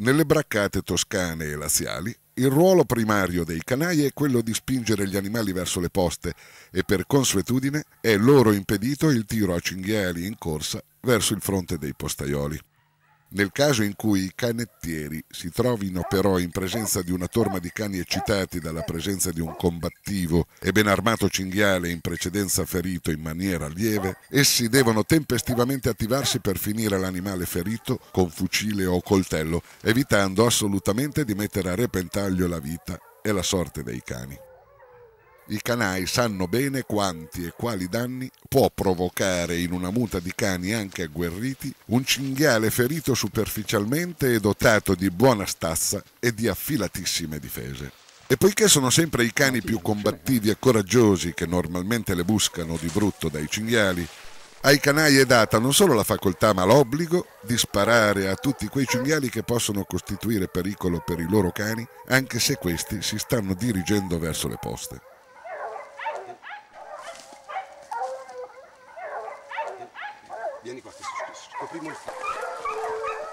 Nelle braccate toscane e laziali, il ruolo primario dei canai è quello di spingere gli animali verso le poste e per consuetudine è loro impedito il tiro a cinghiali in corsa verso il fronte dei postaioli. Nel caso in cui i canettieri si trovino però in presenza di una torma di cani eccitati dalla presenza di un combattivo e ben armato cinghiale in precedenza ferito in maniera lieve, essi devono tempestivamente attivarsi per finire l'animale ferito con fucile o coltello, evitando assolutamente di mettere a repentaglio la vita e la sorte dei cani. I canai sanno bene quanti e quali danni può provocare in una muta di cani anche agguerriti un cinghiale ferito superficialmente e dotato di buona stazza e di affilatissime difese. E poiché sono sempre i cani più combattivi e coraggiosi che normalmente le buscano di brutto dai cinghiali, ai canai è data non solo la facoltà ma l'obbligo di sparare a tutti quei cinghiali che possono costituire pericolo per i loro cani, anche se questi si stanno dirigendo verso le poste. Vieni qua, che scopriamo il fatto.